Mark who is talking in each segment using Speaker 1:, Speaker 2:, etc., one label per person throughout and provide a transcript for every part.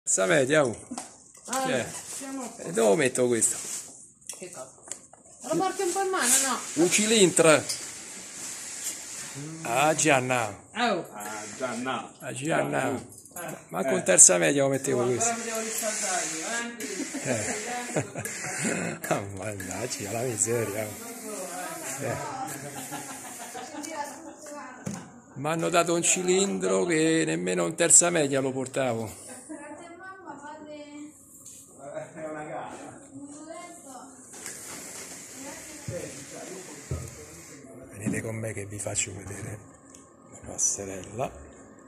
Speaker 1: Terza media, oh. E dove metto questo?
Speaker 2: Che cosa? Lo porti un po' in mano, no?
Speaker 1: Un cilindro. Ah, Gianna.
Speaker 2: Oh.
Speaker 3: Ah, già no.
Speaker 1: Ah, Gianna. Ma con terza media lo mettevo questo.
Speaker 2: Però mi devo riscaldare io,
Speaker 1: Mannaggia, la miseria. Mi hanno dato un cilindro che nemmeno in terza media lo portavo. Venite con me che vi faccio vedere la passerella.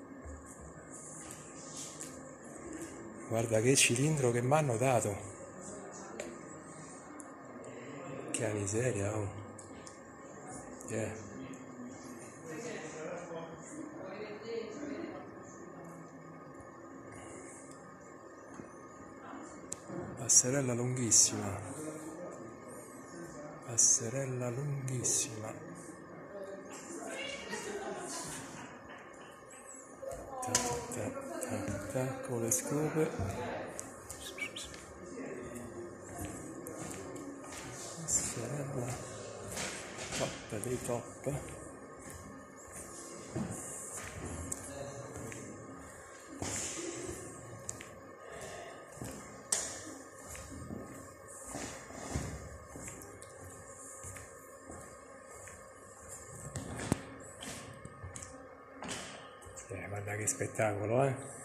Speaker 1: Guarda che cilindro che mi hanno dato. Che miseria, oh. Passerella lunghissima. Passerella lunghissima. Con le scope. Passerella top dei top. Guarda che spettacolo, eh!